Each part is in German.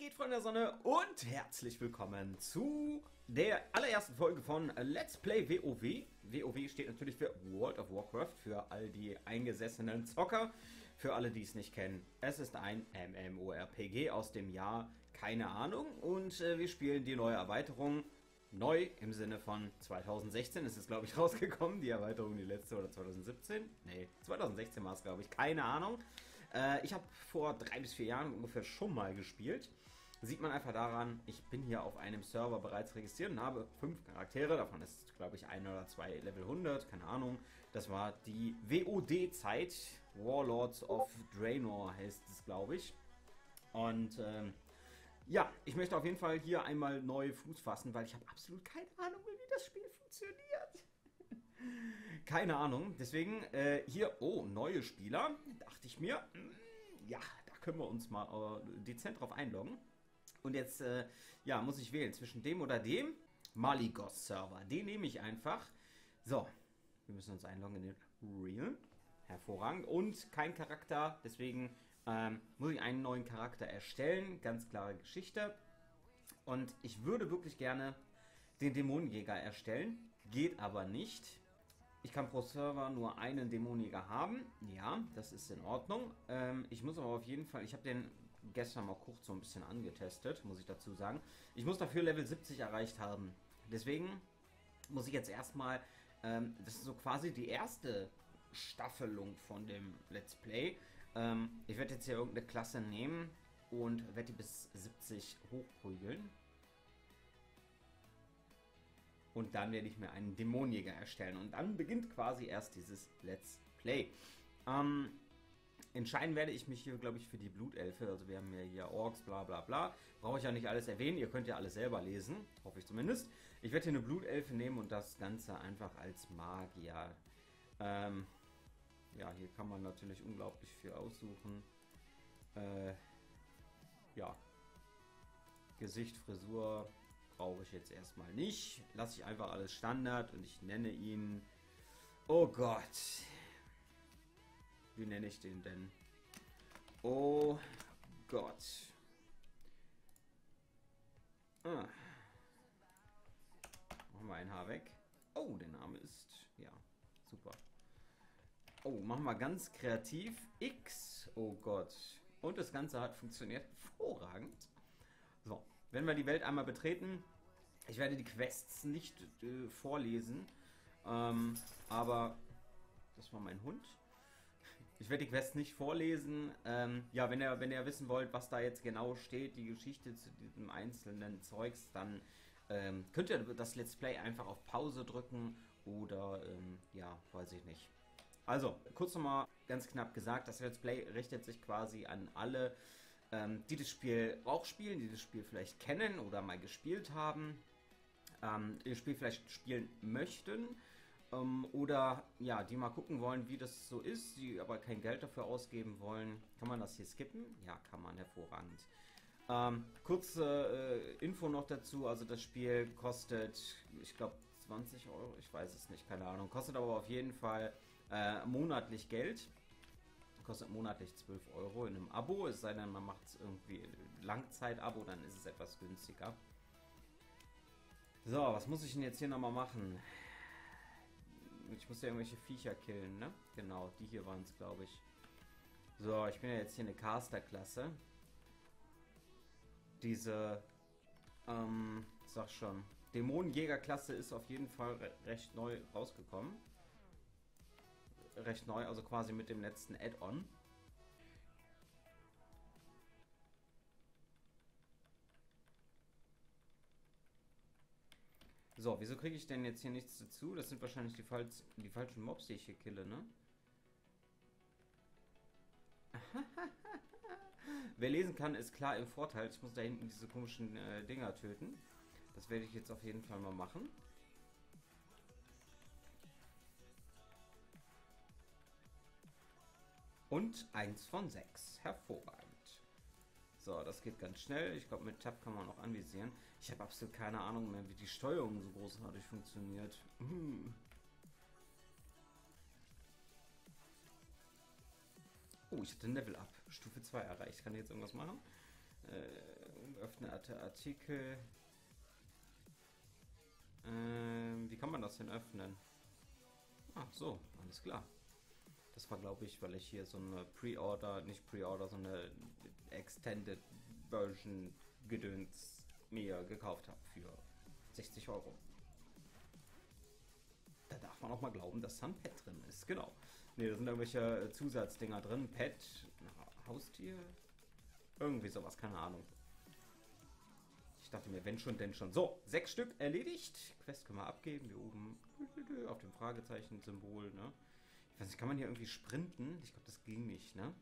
geht, Freunde der Sonne, und herzlich willkommen zu der allerersten Folge von Let's Play WoW. WoW steht natürlich für World of Warcraft, für all die eingesessenen Zocker, für alle, die es nicht kennen. Es ist ein MMORPG aus dem Jahr, keine Ahnung, und wir spielen die neue Erweiterung. Neu im Sinne von 2016 ist es, glaube ich, rausgekommen, die Erweiterung, die letzte, oder 2017? Nee, 2016 war es, glaube ich, keine Ahnung. Ich habe vor 3 bis 4 Jahren ungefähr schon mal gespielt. Sieht man einfach daran, ich bin hier auf einem Server bereits registriert und habe 5 Charaktere. Davon ist, glaube ich, 1 oder 2 Level 100, keine Ahnung. Das war die WOD-Zeit. Warlords of Draenor heißt es, glaube ich. Und ja, ich möchte auf jeden Fall hier einmal neu Fuß fassen, weil ich habe absolut keine Ahnung, wie das Spiel funktioniert. Keine Ahnung, deswegen hier, oh, neue Spieler, dachte ich mir, ja, da können wir uns mal dezent drauf einloggen. Und jetzt, ja, muss ich wählen zwischen dem oder dem Malygos-Server. Den nehme ich einfach. So, wir müssen uns einloggen in den Real. Hervorragend. Und kein Charakter, deswegen muss ich einen neuen Charakter erstellen. Ganz klare Geschichte. Und ich würde wirklich gerne den Dämonenjäger erstellen. Geht aber nicht. Ich kann pro Server nur einen Dämonenjäger haben. Ja, das ist in Ordnung. Ich muss aber auf jeden Fall, ich habe den gestern mal kurz so ein bisschen angetestet, muss ich dazu sagen. Ich muss dafür Level 70 erreicht haben. Deswegen muss ich jetzt erstmal, das ist so quasi die erste Staffelung von dem Let's Play. Ich werde jetzt hier irgendeine Klasse nehmen und werde die bis 70 hochprügeln. Und dann werde ich mir einen Dämonenjäger erstellen. Und dann beginnt quasi erst dieses Let's Play. Entscheiden werde ich mich hier, glaube ich, für die Blutelfe. Also wir haben ja hier Orks, bla bla bla. Brauche ich ja nicht alles erwähnen. Ihr könnt ja alles selber lesen. Hoffe ich zumindest. Ich werde hier eine Blutelfe nehmen und das Ganze einfach als Magier. Ja, hier kann man natürlich unglaublich viel aussuchen. Ja. Gesicht, Frisur brauche ich jetzt erstmal nicht. Lasse ich einfach alles Standard und ich nenne ihn... Oh Gott. Wie nenne ich den denn? Oh Gott. Ah. Machen wir ein Haar weg. Oh, der Name ist... Ja, super. Oh, machen wir ganz kreativ. X. Oh Gott. Und das Ganze hat funktioniert hervorragend. So, wenn wir die Welt einmal betreten, ich werde die Quests nicht vorlesen, aber das war mein Hund. Ich werde die Quests nicht vorlesen. Ja, wenn ihr wissen wollt, was da jetzt genau steht, die Geschichte zu diesem einzelnen Zeugs, dann könnt ihr das Let's Play einfach auf Pause drücken oder, ja, weiß ich nicht. Also, kurz nochmal ganz knapp gesagt, das Let's Play richtet sich quasi an alle, die das Spiel auch spielen, die das Spiel vielleicht kennen oder mal gespielt haben, die das Spiel vielleicht spielen möchten, oder ja, die mal gucken wollen, wie das so ist, die aber kein Geld dafür ausgeben wollen. Kann man das hier skippen? Ja, kann man, hervorragend. Kurze Info noch dazu, also das Spiel kostet, ich glaube, 20 Euro, ich weiß es nicht, keine Ahnung, kostet aber auf jeden Fall monatlich Geld. Kostet monatlich 12 Euro in einem Abo, es sei denn, man macht es irgendwie Langzeit-Abo, dann ist es etwas günstiger. So, was muss ich denn jetzt hier nochmal machen? Ich muss ja irgendwelche Viecher killen, ne? Genau, die hier waren es, glaube ich. So, ich bin ja jetzt hier eine Caster-Klasse. Diese, sag schon, Dämonenjäger-Klasse ist auf jeden Fall recht neu rausgekommen. Recht neu, also quasi mit dem letzten Add-on. So, wieso kriege ich denn jetzt hier nichts dazu? Das sind wahrscheinlich die falschen Mobs, die ich hier kille, ne? Wer lesen kann, ist klar im Vorteil. Ich muss da hinten diese komischen Dinger töten. Das werde ich jetzt auf jeden Fall mal machen. Und 1 von 6. Hervorragend. So, das geht ganz schnell. Ich glaube, mit Tab kann man auch anvisieren. Ich habe absolut keine Ahnung mehr, wie die Steuerung so großartig funktioniert. Oh, ich hatte ein Level Up. Stufe 2 erreicht. Kann ich jetzt irgendwas machen? Öffnete Artikel. Wie kann man das denn öffnen? Ah, so, alles klar. Das war, glaube ich, weil ich hier so eine Pre-Order, nicht Pre-Order, so eine Extended Version Gedöns mir gekauft habe für 60 Euro. Da darf man auch mal glauben, dass da ein Pet drin ist. Genau. Ne, da sind irgendwelche Zusatzdinger drin. Pet, Haustier, irgendwie sowas, keine Ahnung. Ich dachte mir, wenn schon, denn schon. So, 6 Stück erledigt. Quest können wir abgeben. Hier oben auf dem Fragezeichen-Symbol, ne? Ich weiß nicht, kann man hier irgendwie sprinten? Ich glaube, das ging nicht, ne?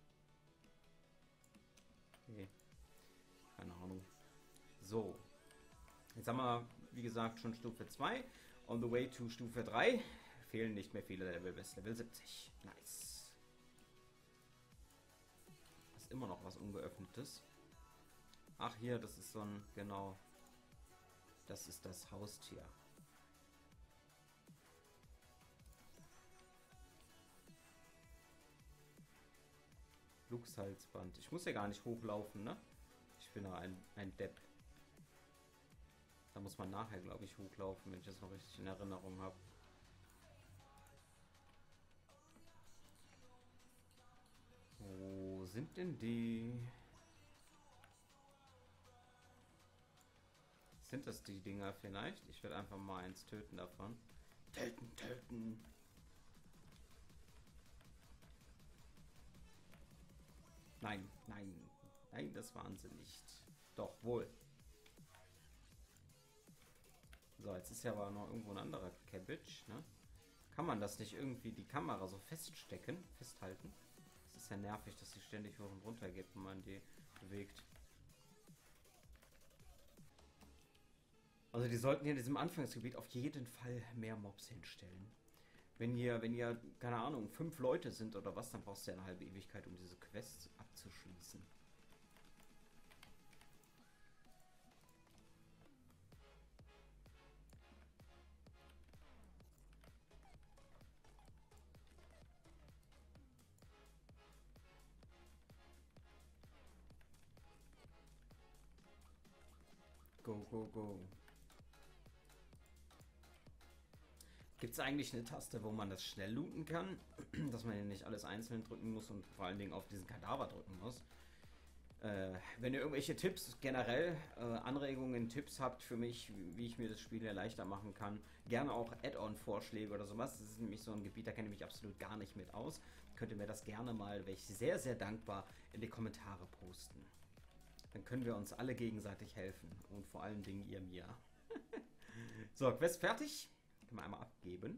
Okay. Keine Ahnung. So. Jetzt haben wir, wie gesagt, schon Stufe 2. On the way to Stufe 3. Fehlen nicht mehr viele Level bis Level 70. Nice. Ist immer noch was Ungeöffnetes. Ach, hier, das ist so ein, genau. Das ist das Haustier. Luchshalsband. Ich muss ja gar nicht hochlaufen, ne? Ich bin ja ein Depp. Da muss man nachher, glaube ich, hochlaufen, wenn ich das noch richtig in Erinnerung habe. Wo sind denn die? Sind das die Dinger vielleicht? Ich werde einfach mal eins töten davon. Töten, töten. Nein, nein, nein, das waren sie nicht. Doch, wohl. So, jetzt ist ja aber noch irgendwo ein anderer Cabbage, ne? Kann man das nicht irgendwie die Kamera so festhalten? Das ist ja nervig, dass sie ständig hoch und runter geht, wenn man die bewegt. Also die sollten hier in diesem Anfangsgebiet auf jeden Fall mehr Mobs hinstellen. Wenn hier, keine Ahnung, 5 Leute sind oder was, dann brauchst du ja eine halbe Ewigkeit, um diese Quests abzuschließen. Go, go, go. Gibt es eigentlich eine Taste, wo man das schnell looten kann? Dass man ja nicht alles einzeln drücken muss und vor allen Dingen auf diesen Kadaver drücken muss. Wenn ihr irgendwelche Tipps, generell Anregungen, Tipps habt für mich, wie ich mir das Spiel ja leichter machen kann, gerne auch Add-on-Vorschläge oder sowas. Das ist nämlich so ein Gebiet, da kenne ich mich absolut gar nicht mit aus. Könnt ihr mir das gerne mal, wäre ich sehr, sehr dankbar, in die Kommentare posten. Dann können wir uns alle gegenseitig helfen und vor allen Dingen ihr mir. So, Quest fertig. Können wir einmal abgeben.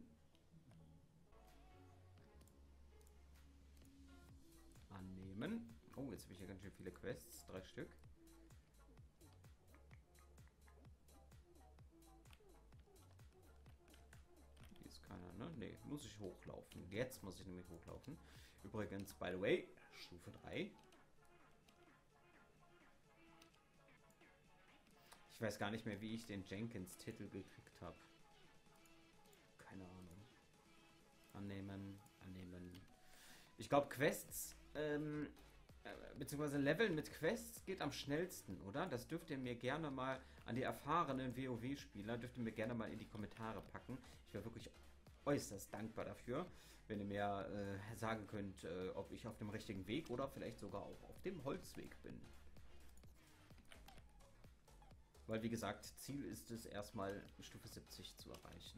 Annehmen. Oh, jetzt habe ich ja ganz schön viele Quests. 3 Stück. Hier ist keiner, ne? Ne, muss ich hochlaufen. Jetzt muss ich nämlich hochlaufen. Übrigens, by the way, Stufe 3. Ich weiß gar nicht mehr, wie ich den Jenkins-Titel gekriegt habe. Keine Ahnung. Annehmen, annehmen. Ich glaube, Quests, beziehungsweise Leveln mit Quests geht am schnellsten, oder? Das dürft ihr mir gerne mal an die erfahrenen WoW-Spieler, dürft ihr mir gerne mal in die Kommentare packen. Ich wäre wirklich äußerst dankbar dafür, wenn ihr mir sagen könnt, ob ich auf dem richtigen Weg oder vielleicht sogar auch auf dem Holzweg bin. Weil, wie gesagt, Ziel ist es erstmal Stufe 70 zu erreichen.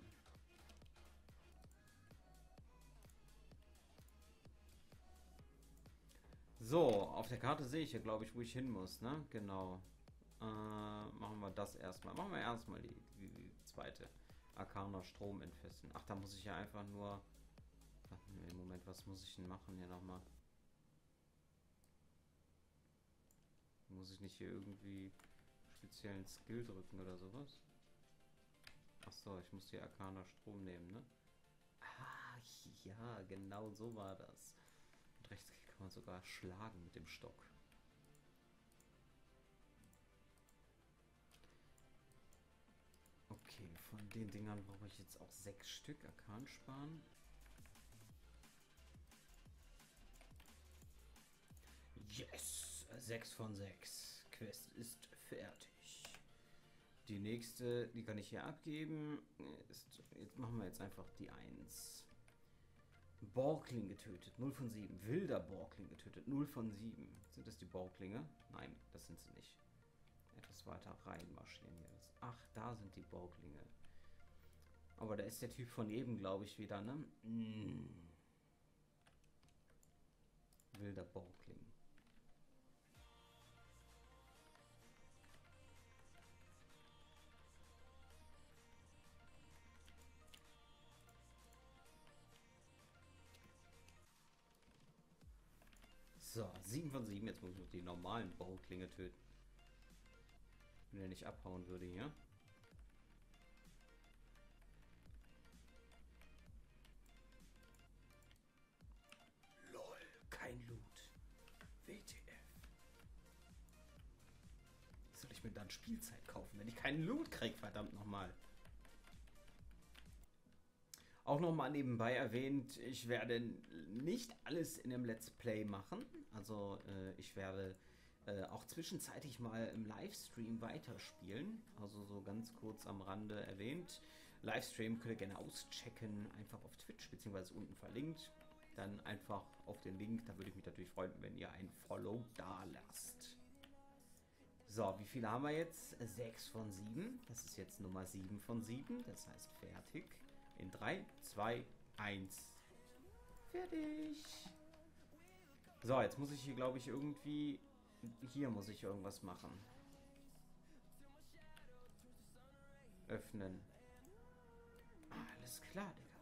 So, auf der Karte sehe ich ja, glaube ich, wo ich hin muss, ne? Genau. Machen wir das erstmal. Machen wir erstmal die zweite. Arcana Strom entfesseln. Ach, da muss ich ja einfach nur... Ach, nee, Moment, was muss ich denn machen hier nochmal? Muss ich nicht hier irgendwie speziellen Skill drücken oder sowas? Ach so, ich muss hier Arcana Strom nehmen, ne? Ah, ja, genau so war das. Und rechtsklick kann man sogar schlagen mit dem Stock. Okay, von den Dingern brauche ich jetzt auch 6 Stück. Arkan sparen. Yes! 6 von 6. Quest ist fertig. Die nächste, die kann ich hier abgeben. Jetzt machen wir jetzt einfach die 1. Borgling getötet, 0 von 7. Wilder Borgling getötet, 0 von 7. Sind das die Borglinge? Nein, das sind sie nicht. Etwas weiter reinmarschieren jetzt. Ach, da sind die Borglinge. Aber da ist der Typ von eben, glaube ich, wieder, ne? Wilder Borgling. So, 7 von 7. Jetzt muss ich noch die normalen Borglinge töten. Wenn er nicht abhauen würde hier. LOL, kein Loot. WTF. Soll ich mir dann Spielzeit kaufen, wenn ich keinen Loot krieg? Verdammt nochmal. Auch nochmal nebenbei erwähnt, ich werde nicht alles in einem Let's Play machen. Also ich werde auch zwischenzeitlich mal im Livestream weiterspielen. Also so ganz kurz am Rande erwähnt. Livestream könnt ihr gerne auschecken, einfach auf Twitch, beziehungsweise unten verlinkt. Dann einfach auf den Link, da würde ich mich natürlich freuen, wenn ihr ein Follow da lasst. So, wie viele haben wir jetzt? 6 von 7. Das ist jetzt Nummer 7 von 7. Das heißt fertig. In 3, 2, 1. Fertig. So, jetzt muss ich hier, glaube ich, irgendwie... Hier muss ich irgendwas machen. Öffnen. Alles klar, Digga.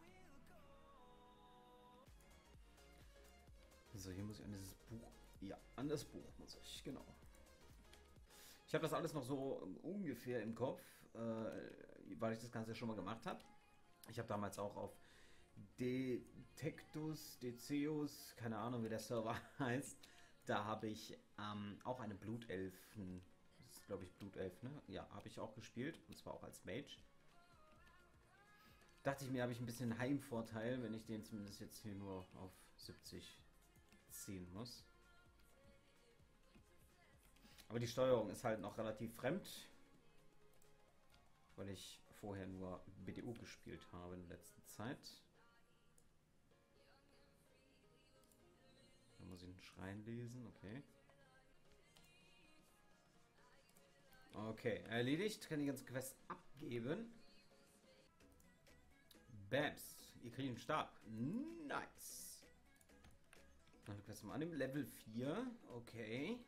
So, hier muss ich an dieses Buch... Ja, an das Buch muss ich, genau. Ich habe das alles noch so ungefähr im Kopf, weil ich das Ganze schon mal gemacht habe. Ich habe damals auch auf Detectus, Dezeus, keine Ahnung wie der Server heißt, da habe ich auch eine Blutelfen, das ist glaube ich Blutelf, ne? Ja, habe ich auch gespielt, und zwar auch als Mage. Dachte ich mir, habe ich ein bisschen Heimvorteil, wenn ich den zumindest jetzt hier nur auf 70 ziehen muss. Aber die Steuerung ist halt noch relativ fremd, weil ich vorher nur BDO gespielt habe in der letzten Zeit. Da muss ich einen Schrein lesen, okay. Okay, erledigt. Kann die ganze Quest abgeben. Bams. Ihr kriegt einen Stab. Nice. Noch eine Quest zum Annehmen. Level 4. Okay.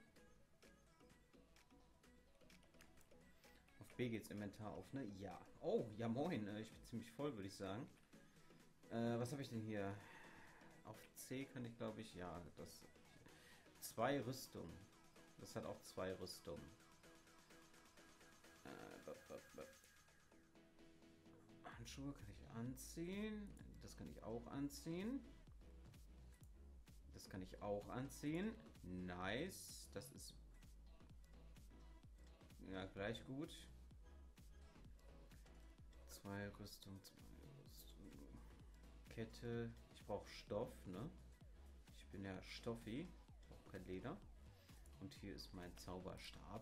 Auf B geht's Inventar auf, ne? Ja. Oh, ja moin. Ich bin ziemlich voll, würde ich sagen. Was habe ich denn hier? Auf C kann ich, glaube ich, ja, das... 2 Rüstung. Das hat auch 2 Rüstung. Handschuhe kann ich anziehen. Das kann ich auch anziehen. Das kann ich auch anziehen. Nice. Das ist... Ja, gleich gut. 2 Rüstung, 2 Rüstung. Kette. Ich brauche Stoff, ne? Ich bin ja Stoffi. Ich brauche kein Leder. Und hier ist mein Zauberstab.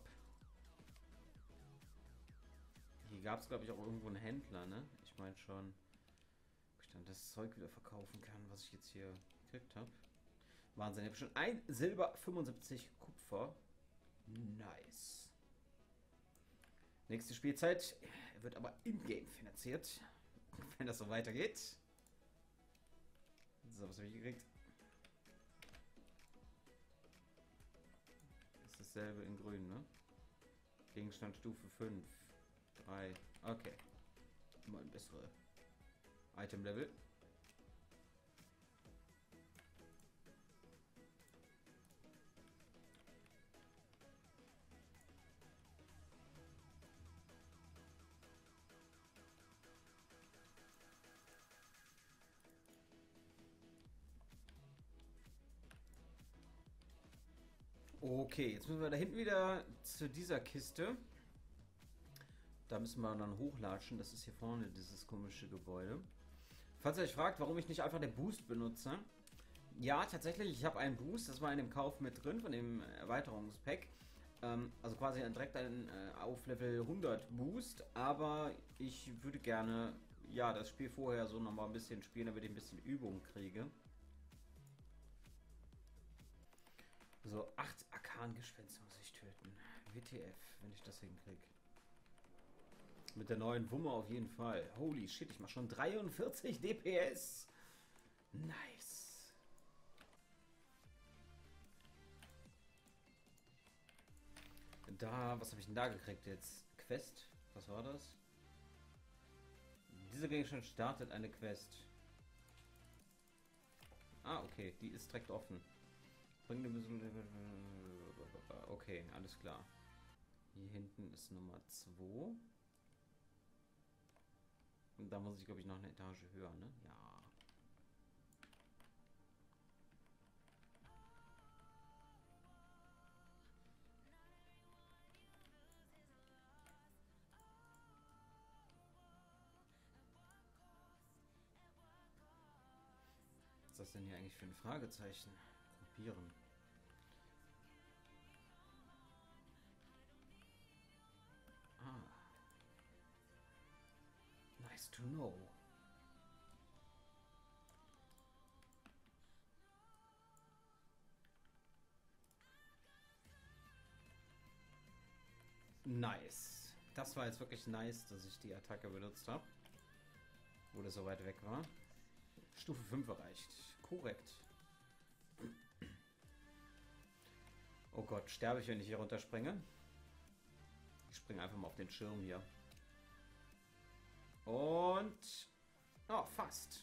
Hier gab es, glaube ich, auch irgendwo einen Händler, ne? Ich meine schon, ob ich dann das Zeug wieder verkaufen kann, was ich jetzt hier gekriegt habe. Wahnsinn, ich habe schon 1 Silber, 75 Kupfer. Nice. Nächste Spielzeit wird aber in-game finanziert, wenn das so weitergeht. So, was habe ich gekriegt? Das ist dasselbe in grün, ne? Gegenstand Stufe 5. 3. Okay. Mal ein bessere Item-Level. Okay, jetzt müssen wir da hinten wieder zu dieser Kiste. Da müssen wir dann hochlatschen. Das ist hier vorne, dieses komische Gebäude. Falls ihr euch fragt, warum ich nicht einfach den Boost benutze. Ja, tatsächlich, ich habe einen Boost. Das war in dem Kauf mit drin, von dem Erweiterungspack. Also quasi direkt ein auf Level 100 Boost, aber ich würde gerne ja das Spiel vorher so nochmal ein bisschen spielen, damit ich ein bisschen Übung kriege. So, 8 Arkan-Gespenster muss ich töten. WTF, wenn ich das hinkriege. Mit der neuen Wumme auf jeden Fall. Holy shit, ich mache schon 43 DPS. Nice. Da, was habe ich denn da gekriegt jetzt? Quest? Was war das? Dieser Gegenstand startet eine Quest. Ah, okay, die ist direkt offen. Bringt ein bisschen... Okay, alles klar. Hier hinten ist Nummer 2. Und da muss ich, glaube ich, noch eine Etage höher, ne? Ja. Was ist das denn hier eigentlich für ein Fragezeichen? Kopieren. Ah. Nice to know. Nice. Das war jetzt wirklich nice, dass ich die Attacke benutzt habe. Wo das so weit weg war. Stufe 5 erreicht. Korrekt. Oh Gott, sterbe ich, wenn ich hier runterspringe? Ich springe einfach mal auf den Schirm hier. Und... Oh, fast.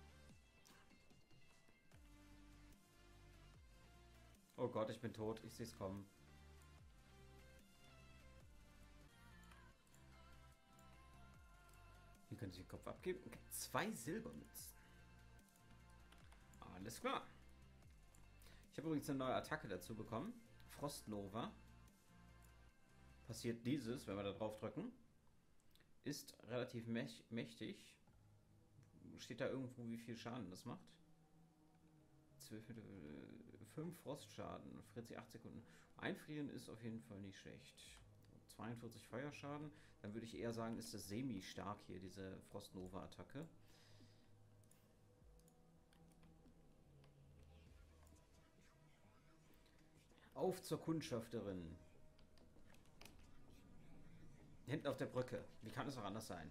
Oh Gott, ich bin tot. Ich sehe es kommen. Hier könnte ich den Kopf abgeben. 2 Silbermünzen. Alles klar. Ich habe übrigens eine neue Attacke dazu bekommen. Frostnova. Passiert dieses, wenn wir da drauf drücken. Ist relativ mächtig. Steht da irgendwo, wie viel Schaden das macht? 5 Frostschaden. Friert sie 8 Sekunden. Einfrieren ist auf jeden Fall nicht schlecht. 42 Feuerschaden. Dann würde ich eher sagen, ist das semi-stark hier, diese Frostnova-Attacke. Auf zur Kundschafterin. Hinten auf der Brücke. Wie kann es auch anders sein?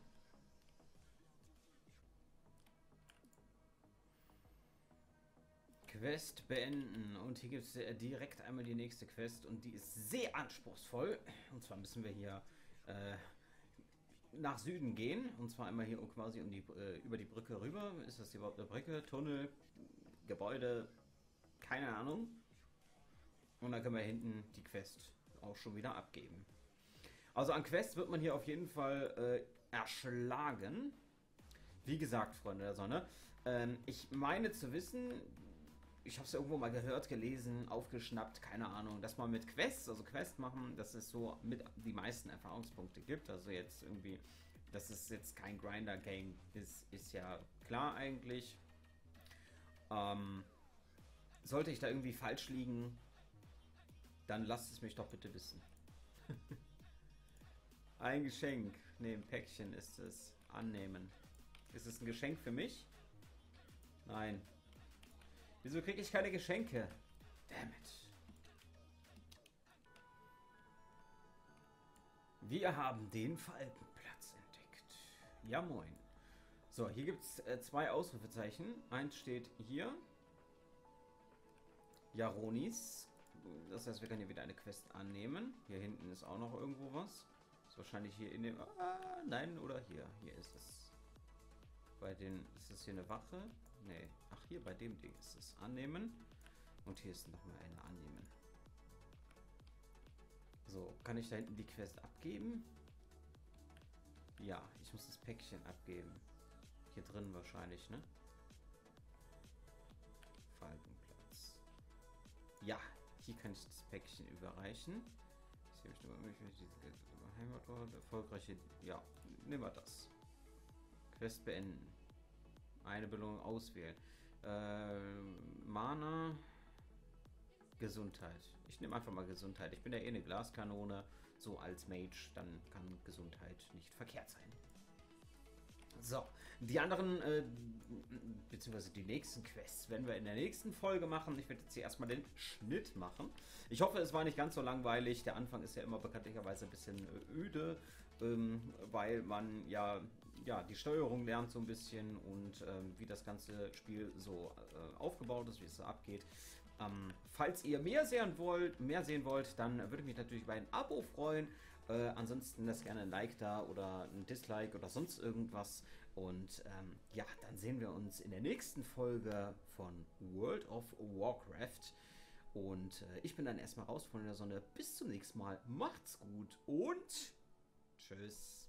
Quest beenden. Und hier gibt es direkt einmal die nächste Quest. Und die ist sehr anspruchsvoll. Und zwar müssen wir hier nach Süden gehen. Und zwar einmal hier quasi über die Brücke rüber. Ist das überhaupt eine Brücke? Tunnel? Gebäude? Keine Ahnung. Und dann können wir hinten die Quest auch schon wieder abgeben. Also an Quests wird man hier auf jeden Fall erschlagen. Wie gesagt, Freunde der Sonne. Ich meine zu wissen, ich habe es irgendwo mal gehört, gelesen, aufgeschnappt, keine Ahnung, dass man mit Quests, also Quest machen, dass es so mit die meisten Erfahrungspunkte gibt. Also jetzt irgendwie, dass es jetzt kein Grinder-Game ist ja klar eigentlich. Sollte ich da irgendwie falsch liegen, dann lasst es mich doch bitte wissen. Ein Geschenk. Ne, ein Päckchen ist es. Annehmen. Ist es ein Geschenk für mich? Nein. Wieso kriege ich keine Geschenke? Damn it. Wir haben den Falkenplatz entdeckt. Ja, moin. So, hier gibt es 2 Ausrufezeichen. Eins steht hier. Jaronis. Das heißt, wir können hier wieder eine Quest annehmen. Hier hinten ist auch noch irgendwo was. Ist wahrscheinlich hier in dem... Ah, nein, oder hier. Hier ist es. Bei den... Ist es hier eine Wache? Nee. Ach, hier bei dem Ding ist es. Annehmen. Und hier ist nochmal eine annehmen. So, kann ich da hinten die Quest abgeben? Ja, ich muss das Päckchen abgeben. Hier drin wahrscheinlich, ne? Falkenplatz. Ja, hier kann ich das Päckchen überreichen. Ich sehe bestimmt diese Heimatort, erfolgreiche. Ja, nehmen wir das. Quest beenden. Eine Belohnung auswählen. Mana. Gesundheit. Ich nehme einfach mal Gesundheit. Ich bin ja eh eine Glaskanone, so als Mage, dann kann Gesundheit nicht verkehrt sein. So, die anderen, beziehungsweise die nächsten Quests werden wir in der nächsten Folge machen. Ich werde jetzt hier erstmal den Schnitt machen. Ich hoffe, es war nicht ganz so langweilig. Der Anfang ist ja immer bekanntlicherweise ein bisschen öde, weil man ja die Steuerung lernt so ein bisschen und wie das ganze Spiel so aufgebaut ist, wie es so abgeht. Falls ihr mehr sehen wollt, dann würde ich mich natürlich über ein Abo freuen. Ansonsten lasst gerne ein Like da oder ein Dislike oder sonst irgendwas. Und ja, dann sehen wir uns in der nächsten Folge von World of Warcraft. Und ich bin dann erstmal raus von der Sonne. Bis zum nächsten Mal. Macht's gut und tschüss.